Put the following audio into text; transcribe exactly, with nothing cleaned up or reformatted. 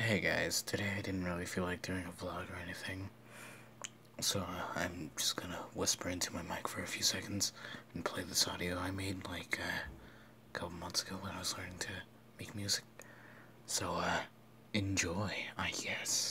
Hey guys, today I didn't really feel like doing a vlog or anything, so uh, I'm just gonna whisper into my mic for a few seconds and play this audio I made like uh, a couple months ago when I was learning to make music. So uh, enjoy, I guess.